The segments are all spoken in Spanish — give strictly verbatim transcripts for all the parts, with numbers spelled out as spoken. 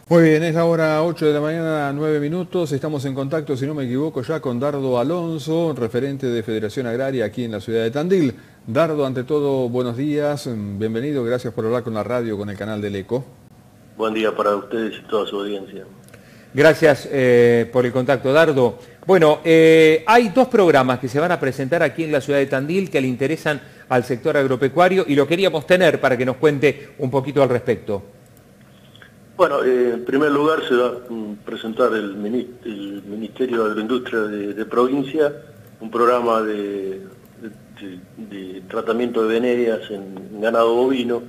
Muy bien, es la hora ocho de la mañana, nueve minutos. Estamos en contacto, si no me equivoco, ya con Dardo Alonso, referente de Federación Agraria aquí en la ciudad de Tandil. Dardo, ante todo, buenos días, bienvenido, gracias por hablar con la radio, con el canal del Eco. Buen día para ustedes y toda su audiencia. Gracias eh, por el contacto, Dardo. Bueno, eh, hay dos programas que se van a presentar aquí en la ciudad de Tandil que le interesan al sector agropecuario y lo queríamos tener para que nos cuente un poquito al respecto. Bueno, eh, en primer lugar se va a presentar el, el Ministerio de Agroindustria de, de provincia, un programa de, de, de tratamiento de venerias en ganado bovino.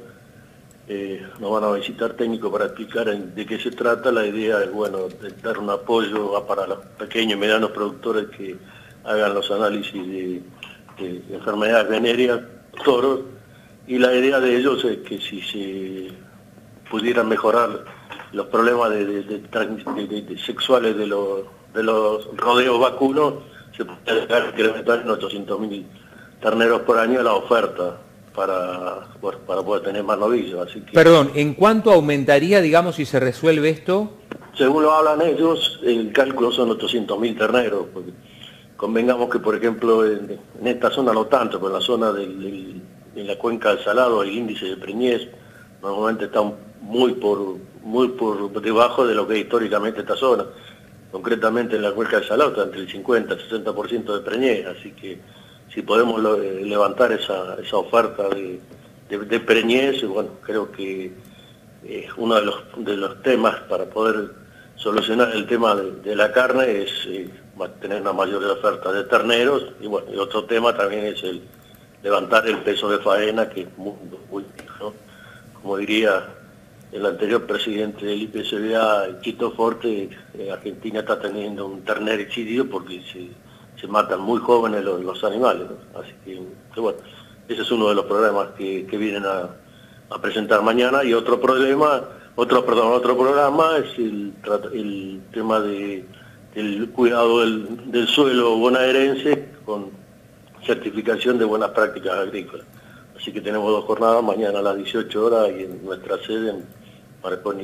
Eh, nos van a visitar técnicos para explicar en, de qué se trata. La idea es, bueno, de dar un apoyo para los pequeños y medianos productores que hagan los análisis de, de, de enfermedades venéreas, toros, y la idea de ellos es que si se pudieran mejorar los problemas de, de, de, de, de sexuales de los, de los rodeos vacunos, se puede llegar a incrementar en ochocientos mil terneros por año la oferta para, para poder tener más novillos. Así que, perdón, ¿en cuánto aumentaría, digamos, si se resuelve esto? Según lo hablan ellos, el cálculo son ochocientos mil terneros, porque convengamos que, por ejemplo, en, en esta zona no tanto, pero en la zona del, del, en la cuenca del Salado, el índice de preñez normalmente está muy por, muy por debajo de lo que es históricamente esta zona. Concretamente en la cuenca del Salado está entre el cincuenta y sesenta por ciento de preñez, así que si podemos lo, eh, levantar esa, esa oferta de, de, de preñez, bueno, creo que es eh, uno de los, de los temas para poder solucionar el tema de, de la carne es eh, tener una mayor oferta de terneros, y bueno, y otro tema también es el levantar el peso de faena, que es muy, muy ¿no? Como diría el anterior presidente del I P C B A, Chito Forte, eh, Argentina está teniendo un ternericidio porque se, se matan muy jóvenes los, los animales, ¿no? Así que, que bueno, ese es uno de los problemas que, que vienen a, a presentar mañana. Y otro problema, otro perdón, otro programa es el, el tema de, del cuidado del, del suelo bonaerense con certificación de buenas prácticas agrícolas. Así que tenemos dos jornadas, mañana a las dieciocho horas y en nuestra sede en Marconi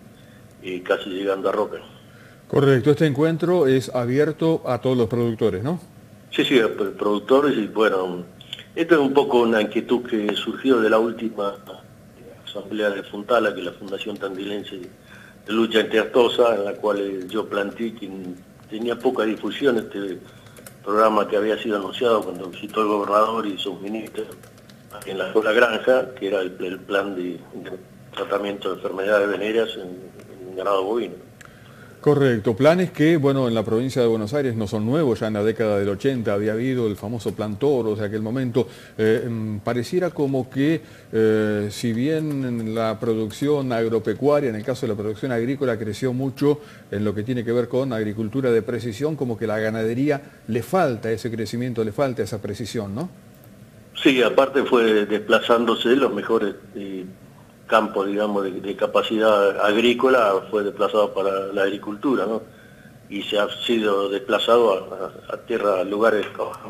y, y casi llegando a Roca. Correcto, este encuentro es abierto a todos los productores, ¿no? Sí, sí, productores, y bueno, esto es un poco una inquietud que surgió de la última asamblea de Funtala, que es la Fundación Tandilense de Lucha Antiaftosa, en la cual yo planteé que tenía poca difusión este programa que había sido anunciado cuando visitó el gobernador y sus ministros en la Escuela Granja, que era el, el plan de, de tratamiento de enfermedades venéreas en, en ganado bovino. Correcto, planes que, bueno, en la provincia de Buenos Aires no son nuevos, ya en la década del ochenta había habido el famoso plan Toros de aquel momento. Eh, pareciera como que, eh, si bien en la producción agropecuaria, en el caso de la producción agrícola, creció mucho en lo que tiene que ver con agricultura de precisión, como que la ganadería le falta ese crecimiento, le falta esa precisión, ¿no? Sí, aparte fue desplazándose los mejores eh, campos, digamos, de, de capacidad agrícola, fue desplazado para la agricultura, ¿no? Y se ha sido desplazado a, a, a tierra, a lugares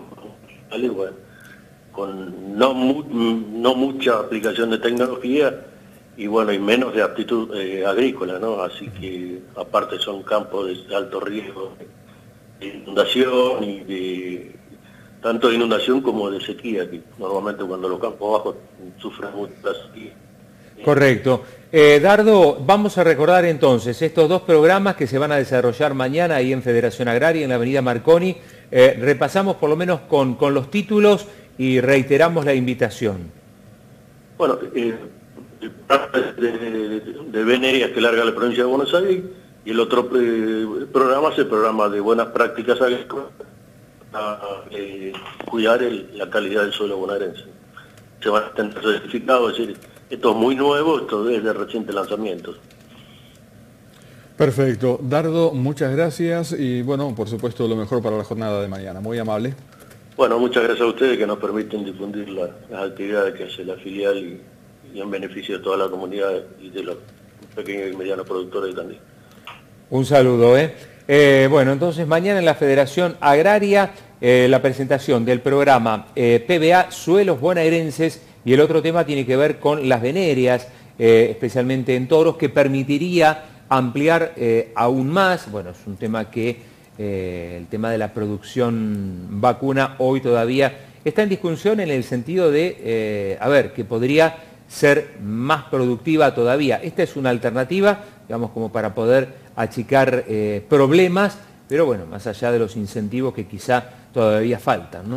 bueno, con no, mu, no mucha aplicación de tecnología y bueno, y menos de aptitud eh, agrícola, ¿no? Así que aparte son campos de alto riesgo de inundación y de tanto de inundación como de sequía, que normalmente cuando los campos bajos sufren mucho la sequía. Correcto. Eh, Dardo, vamos a recordar entonces estos dos programas que se van a desarrollar mañana ahí en Federación Agraria, en la avenida Marconi. Eh, repasamos por lo menos con, con los títulos y reiteramos la invitación. Bueno, eh, el programa de, de, de venerias que larga la provincia de Buenos Aires, y el otro eh, programa es el programa de buenas prácticas agrícolas a eh, cuidar el, la calidad del suelo bonaerense. Se van a tener certificados, es decir, esto es muy nuevo, esto es de reciente lanzamiento. Perfecto. Dardo, muchas gracias y bueno, por supuesto lo mejor para la jornada de mañana. Muy amable. Bueno, muchas gracias a ustedes que nos permiten difundir la, las actividades que hace la filial y, y en beneficio de toda la comunidad y de los pequeños y medianos productores de Tandil. Un saludo, ¿eh? Eh, bueno, entonces mañana en la Federación Agraria eh, la presentación del programa eh, P B A Suelos Bonaerenses, y el otro tema tiene que ver con las venerias, eh, especialmente en toros, que permitiría ampliar eh, aún más. Bueno, es un tema que eh, el tema de la producción vacuna hoy todavía está en discusión en el sentido de, eh, a ver, que podría ser más productiva todavía. Esta es una alternativa, digamos, como para poder achicar eh, problemas, pero bueno, más allá de los incentivos que quizá todavía faltan, ¿no?